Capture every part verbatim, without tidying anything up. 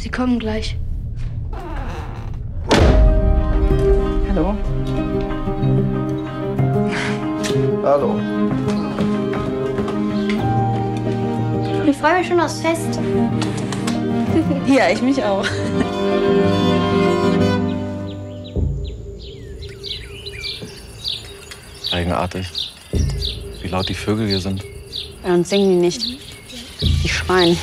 Sie kommen gleich. Hallo. Hallo. Ich freue mich schon aufs Fest. Ja, ich mich auch. Eigenartig, wie laut die Vögel hier sind. Bei uns singen die nicht. Die schreien.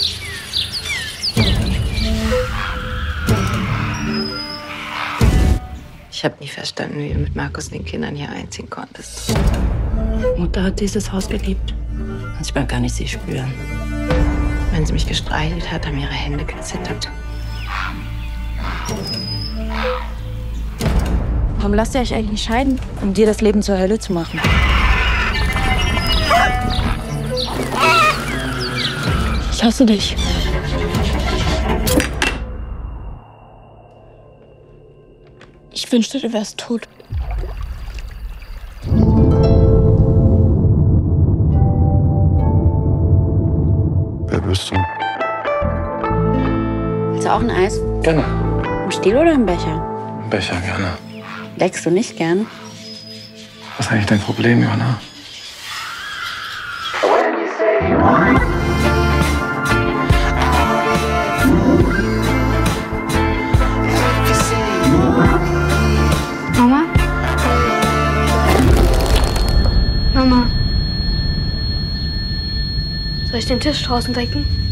Ich habe nie verstanden, wie du mit Markus und den Kindern hier einziehen konntest. Mutter hat dieses Haus geliebt. Manchmal kann ich sie spüren. Wenn sie mich gestreichelt hat, haben ihre Hände gezittert. Warum lasst ihr euch eigentlich nicht scheiden? Um dir das Leben zur Hölle zu machen. Ich hasse dich. Ich wünschte, du wärst tot. Wer bist du? Willst du auch ein Eis? Gerne. Im Stiel oder im Becher? Becher, gerne. Leckst du nicht gern? Was ist eigentlich dein Problem, Johanna? Mama? Mama? Soll ich den Tisch draußen decken?